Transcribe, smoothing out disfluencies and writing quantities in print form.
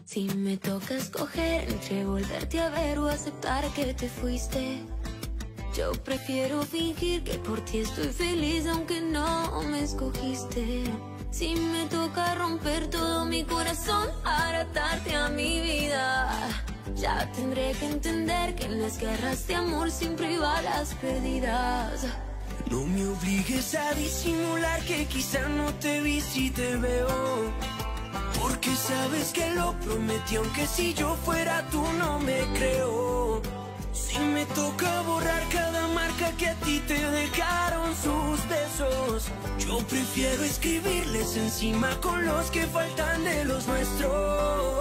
Si me toca escoger entre volverte a ver o aceptar que te fuiste, yo prefiero fingir que por ti estoy feliz aunque no me escogiste. Si me toca romper todo mi corazón para atarte a mi vida, ya tendré que entender que en las guerras de amor siempre iba las perdidas. No me obligues a disimular que quizá no te vi si te veo, porque sabes que lo prometí, aunque si yo fuera tú no me creo. Si me toca borrar cada marca que a ti te dejaron sus besos, yo prefiero escribirles encima con los que faltan de los nuestros.